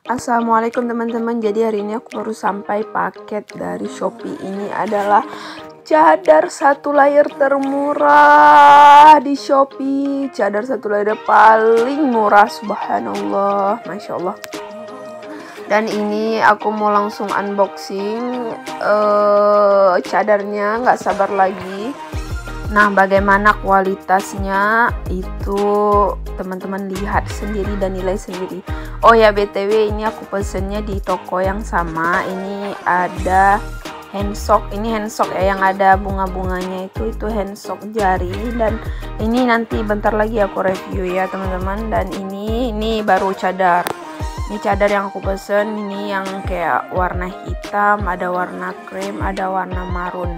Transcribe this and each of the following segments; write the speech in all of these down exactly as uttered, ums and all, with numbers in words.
Assalamualaikum teman-teman. Jadi hari ini aku baru sampai paket dari Shopee. Ini adalah cadar satu layer termurah di Shopee. Cadar satu layer paling murah, subhanallah, masya Allah. Dan ini aku mau langsung unboxing uh, cadarnya, nggak sabar lagi. Nah, bagaimana kualitasnya itu teman-teman lihat sendiri dan nilai sendiri. Oh ya, B T W ini aku pesennya di toko yang sama. Ini ada handsock, ini handsock ya yang ada bunga-bunganya itu itu handsock jari, dan ini nanti bentar lagi aku review ya teman-teman. Dan ini ini baru cadar. Ini cadar yang aku pesen, ini yang kayak warna hitam, ada warna krem, ada warna marun.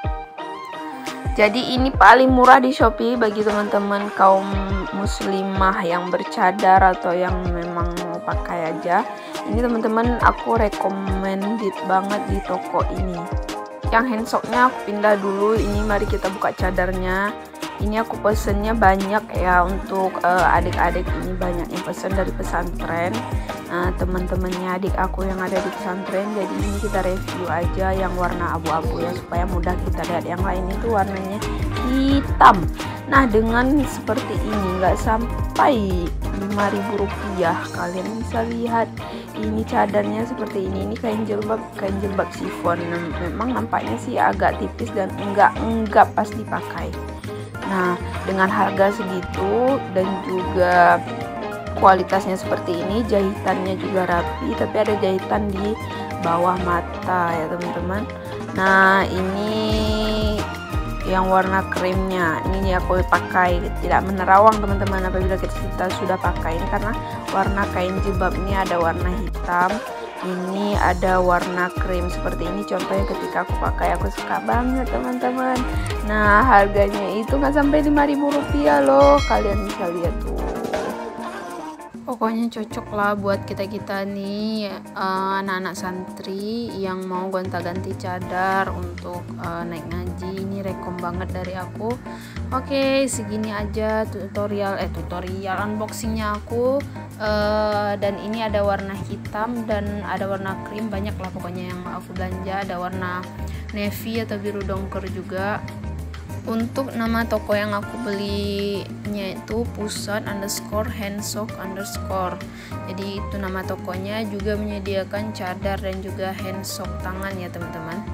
Jadi ini paling murah di Shopee bagi teman-teman kaum muslimah yang bercadar atau yang memang mau pakai aja. Ini teman-teman aku recommended banget di toko ini. Yang handsocknya aku pindah dulu. Ini mari kita buka cadarnya. Ini aku pesennya banyak ya untuk adik-adik, uh, ini banyak yang pesen dari pesantren. Nah, teman-temannya adik aku yang ada di pesantren, jadi ini kita review aja yang warna abu-abu ya supaya mudah kita lihat. Yang lain itu warnanya hitam. Nah, dengan seperti ini nggak sampai lima ribu rupiah kalian bisa lihat ini cadarnya seperti ini. Ini kain jilbab, kain jilbab chiffon. Memang nampaknya sih agak tipis dan enggak enggak pas dipakai. Nah, dengan harga segitu dan juga kualitasnya seperti ini, jahitannya juga rapi, tapi ada jahitan di bawah mata ya teman-teman. Nah, ini yang warna kremnya, ini aku pakai tidak menerawang teman-teman apabila kita sudah pakai ini, karena warna kain jilbab ini ada warna hitam, ini ada warna krim seperti ini. Contohnya ketika aku pakai, aku suka banget teman-teman. Nah, harganya itu nggak sampai lima ribu rupiah loh, kalian bisa lihat tuh. Pokoknya cocok lah buat kita-kita nih uh, anak-anak santri yang mau gonta-ganti cadar untuk uh, naik ngaji. Ini rekom banget dari aku. Oke, segini aja tutorial eh tutorial unboxingnya aku. Uh, dan ini ada warna hitam dan ada warna krim, banyak lah pokoknya yang aku belanja. Ada warna navy atau biru dongker juga. Untuk nama toko yang aku belinya itu pusat underscore handsock underscore. Jadi itu nama tokonya, juga menyediakan cadar dan juga handsock tangan ya teman-teman.